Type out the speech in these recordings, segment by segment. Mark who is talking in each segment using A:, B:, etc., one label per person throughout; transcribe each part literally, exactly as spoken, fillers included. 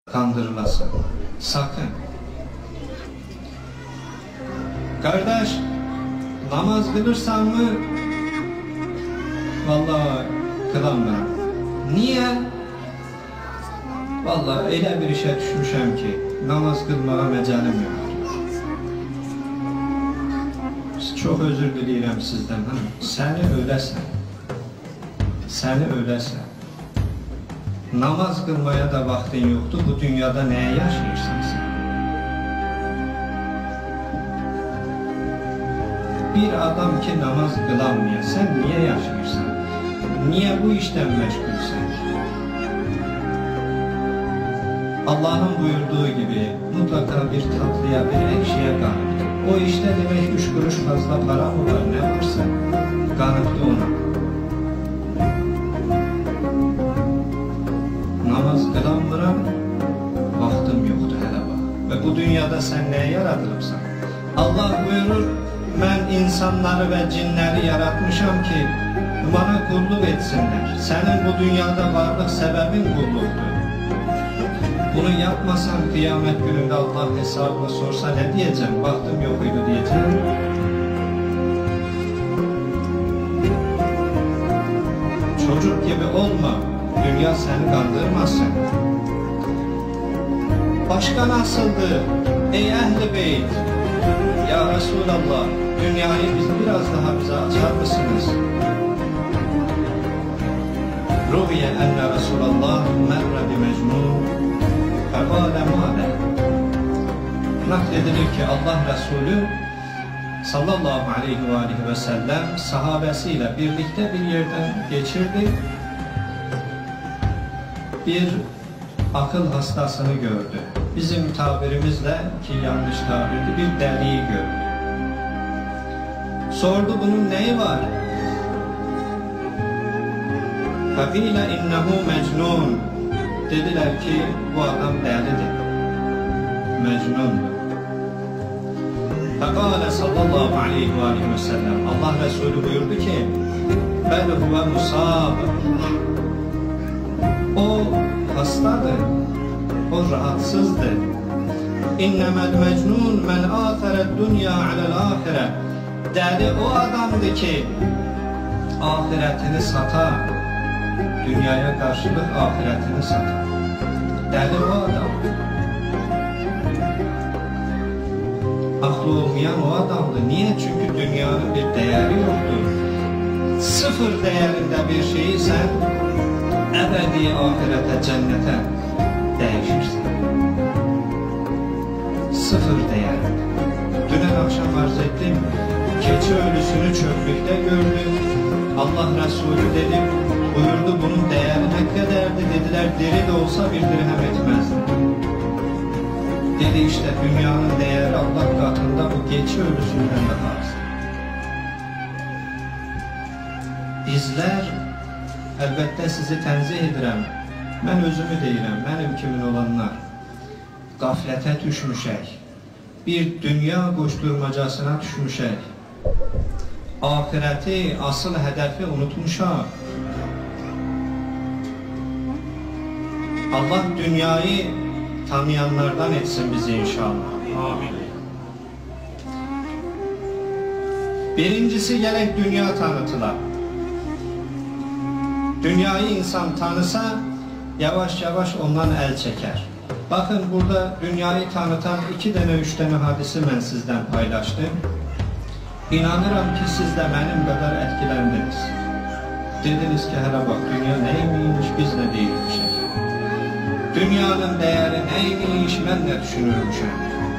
A: kandırılasın. Sakın. Kardeş, namaz kılırsan mı? Vallahi kılam ben. Niye? Vallahi öyle bir işe düşmüşəm ki, namaz kılmağa mecalim yok. Çok özür dileyirəm sizden. Ha? Seni öləsən. Seni öləsən. Namaz kılmaya da vaktin yoktu. Bu dünyada neye yaşayırsan sen? Bir adam ki namaz kılamıyor, sen niye yaşayırsan? Niye bu işten meşgulsen? Allah'ın buyurduğu gibi mutlaka bir tatlıya, bir ekşiye kanıptı. O işte demek üç kuruş fazla para mı var, ne varsa kanıptı ona. Namaz kılanmıram, vaktim yoktu hele bak. Ve bu dünyada sen neye yaratılıpsan? Allah buyurur, ben insanları ve cinleri yaratmışam ki bana kulluk etsinler. Senin bu dünyada varlık sebebin kulluktur. Bunu yapmasan kıyamet gününde Allah hesabını sorsa ne diyeceğim? Vaktim yokuydu diyeceğim. Çocuk gibi olma. Dünya seni kandırmasın. Başka nasıldı? Ey Ehl-i Beyt! Ya Resulallah, dünyayı biz biraz daha bize açar mısınız? Ruviye enne Resulallah merre bi mecnun fekâle mâle. Nakledilir ki Allah Resulü sallallahu aleyhi ve aleyhi ve sellem sahabesiyle birlikte bir yerden geçirdi. Bir akıl hastasını gördü. Bizim tabirimizle, ki yanlış tabirdi, bir deliği gördü. Sordu, bunun neyi var? فَقِيلَ اِنَّهُ مَجْنُونَ. Dediler ki bu adam delidir, mecnundur. فَقَالَ sallallahu aleyhi ve aleyhi ve sellem, Allah Resulü buyurdu ki بَلْ هُوَ مُصَابٌ. O hastadır, o rahatsızdır. İnnemel mecnun men âtered dünya alel âhire. Deli o adamdı ki ahiretini satar, dünyaya karşılık ahiretini satar. Deli o adam. Aklı olmayan o adamdı. Niye? Çünkü dünyanın bir değeri yoktur. Sıfır değerinde bir şeyi sen ebedi ahirete, cennete değişirsin. Sıfır değer. Dünen akşam arz ettim. Keçi ölüsünü çöplükte gördüm. Allah Resulü dedi, buyurdu bunun değeri ne kadardı? Dediler deri de olsa bir dirhem etmezdi. Dedi işte dünyanın değeri Allah katında bu keçi ölüsünden daha az. Bizler elbette sizi tenzih edirəm. Mən özümü deyirəm, mənim kimin olanlar. Qaflətə düşmüşək. Bir dünya koşturmacasına düşmüşək. Ahireti, asıl hedefi unutmuşaq. Allah dünyayı tanıyanlardan etsin bizi inşallah. Amin. Birincisi gerek dünya tanıtılar. Dünyayı insan tanısa yavaş yavaş ondan el çeker. Bakın burada dünyayı tanıtan iki tane üç tane hadisi ben sizden paylaştım. İnanıram ki siz de benim kadar etkilendiniz. Dediniz ki hele bak dünya neymiş, biz ne değilmişik. Dünyanın değeri neymiş, ben ne düşünürmüşüm.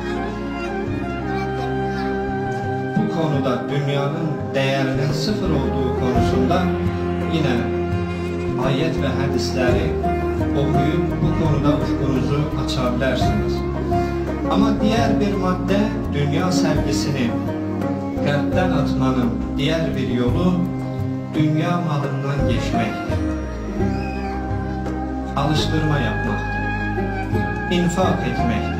A: Bu konuda dünyanın değerinin sıfır olduğu konusunda yine ayet ve hadisleri okuyup bu konuda ufkunuzu açabilirsiniz. Ama diğer bir madde dünya sevgisini kalpten atmanın diğer bir yolu dünya malından geçmektir. Alıştırma yapmaktır. İnfak etmektir.